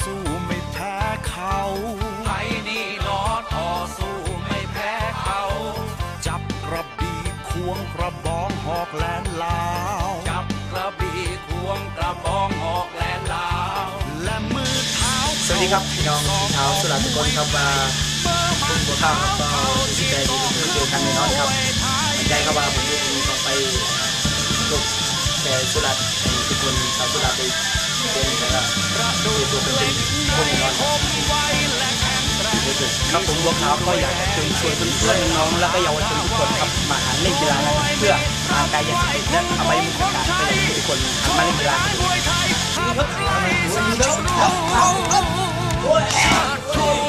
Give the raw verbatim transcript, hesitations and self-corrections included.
สู้ไม่แพ้เขาไทยนี่หนอต่อสู้ไม่แพ้เขาจับกระบี่ควงกระบองหอกแลนลาวจับกระบี่ควงกระบองหอกแลนลาวและมือเท้าสวัสดีครับพี่น้องพี่เท้าสุราษฎร์ทุกคนครับมาคุณบัวข้าวครับก็ดีใจที่ได้เจอกันในน้องครับใจครับว่าผมจะมีต่อไปลูกแต่สุราษฎร์ทุกคนชาวสุราษฎร์ไปเป็นแต่ละเป็นตัวเป็นคนในน้องครับผมบัวขาวก็อยากจะเชิญชวนเพื่อนๆน้องและก็เยาวชนทุกคนครับมาหาเล่นกีฬาเพื่อร่างกายยังสมบูรณ์และเอาไปมุขการให้ทุกคนมาเล่นกีฬาครับ